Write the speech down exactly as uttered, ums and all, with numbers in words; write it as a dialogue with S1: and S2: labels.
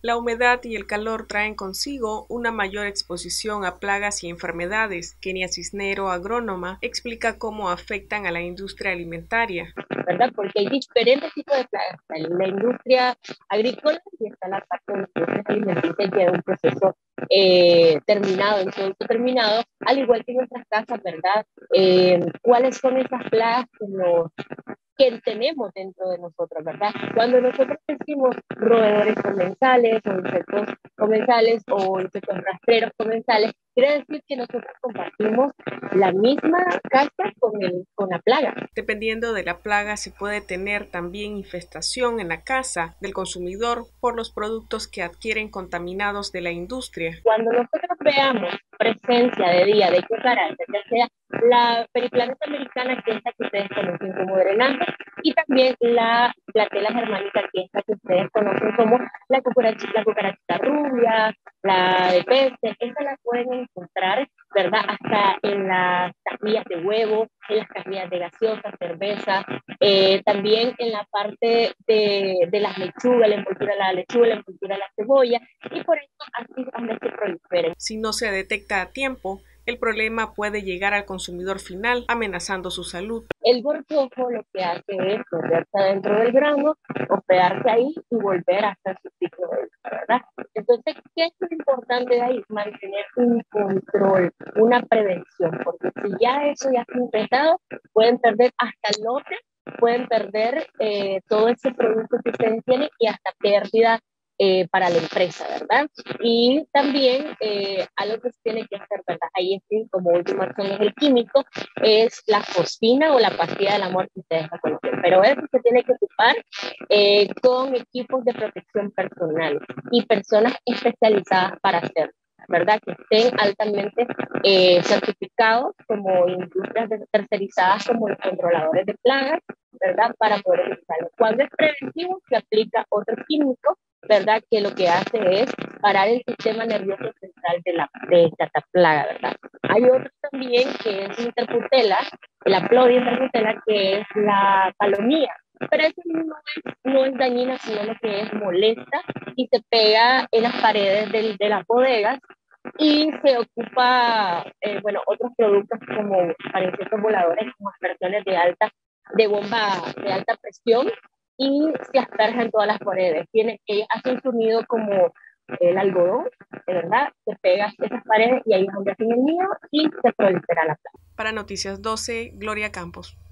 S1: La humedad y el calor traen consigo una mayor exposición a plagas y enfermedades. Kenia Cisnero, agrónoma, explica cómo afectan a la industria alimentaria.
S2: ¿Verdad? Porque hay diferentes tipos de plagas. Está la industria agrícola y está la parte de la industria alimenticia, que es un proceso eh, terminado, un producto terminado, al igual que en nuestras casas, ¿verdad? Eh, ¿Cuáles son esas plagas que nos que tenemos dentro de nosotros, ¿verdad? Cuando nosotros decimos roedores comensales o insectos comensales o insectos rastreros comensales, quiere decir que nosotros compartimos la misma casa con, el, con la plaga.
S1: Dependiendo de la plaga, se puede tener también infestación en la casa del consumidor por los productos que adquieren contaminados de la industria.
S2: Cuando nosotros veamos presencia de día de cucarachas, ya sea la periplaneta americana, que es la que ustedes conocen como drenante, y también la platela germánica, que es la que ustedes conocen como la cucarachita, la cucarachita rubia, la de peste, esa la pueden encontrar, ¿verdad? Hasta en las cajillas de huevo, en las cajillas de gaseosa, cerveza, eh, también en la parte de, de las lechugas, la envoltura de la lechuga, la envoltura de la cebolla, y por eso así es donde se proliferan.
S1: Si no se detecta a tiempo, el problema puede llegar al consumidor final, amenazando su salud.
S2: El gorgojo lo que hace es meterse dentro del grano, hospedarse ahí y volver a hacer su ciclo de vida, ¿verdad? Entonces, ¿qué es lo importante de ahí? Mantener un control, una prevención, porque si ya eso ya está infectado, pueden perder hasta el lote, pueden perder eh, todo ese producto que ustedes tienen y hasta pérdida Eh, para la empresa, ¿verdad? Y también eh, algo que se tiene que hacer, ¿verdad? Ahí sí, como última acción es el químico, es la fosfina o la pastilla del amor que ustedes la conocen, pero eso se tiene que ocupar eh, con equipos de protección personal y personas especializadas para hacerlo, ¿verdad? Que estén altamente eh, certificados como industrias tercerizadas como los controladores de plagas, ¿verdad? Para poder utilizarlo. Cuando es preventivo, se aplica otro químico, ¿verdad? Que lo que hace es parar el sistema nervioso central de, la, de esta plaga, ¿verdad? Hay otro también que es interputela, la Plodia interputela, que es la palomía, pero eso no es, no es dañina, sino lo que es molesta y se pega en las paredes de, de las bodegas y se ocupa, eh, bueno, otros productos como para insectos voladores, como aspersiones de alta, de bomba de alta presión, y se asperja en todas las paredes. Tiene, ella hace un sonido como el algodón, de verdad, se pega a esas paredes y ahí es donde hacen el nido y se prolifera la planta.
S1: Para Noticias doce, Gloria Campos.